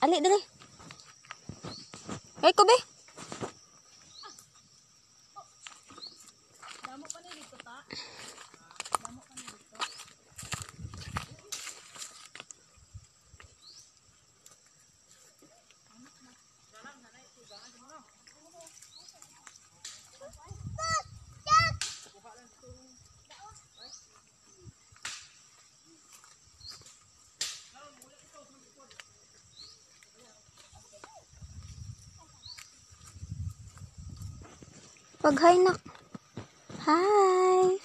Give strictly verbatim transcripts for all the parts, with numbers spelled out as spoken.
Ali dali. Ay ko be. Damo pa ni dito ta. Damo pa ni dito. Pag hi nak. Hi.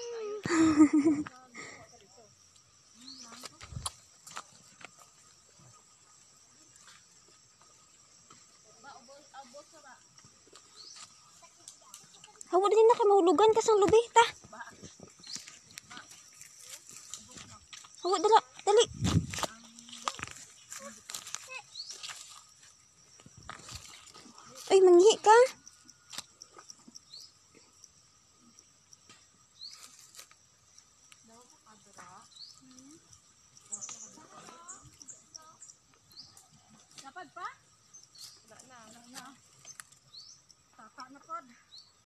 Hawa din na kay mahulugan kasang lubi ta. Hawa dala, dali. Ay manghi ka. Dapat pa?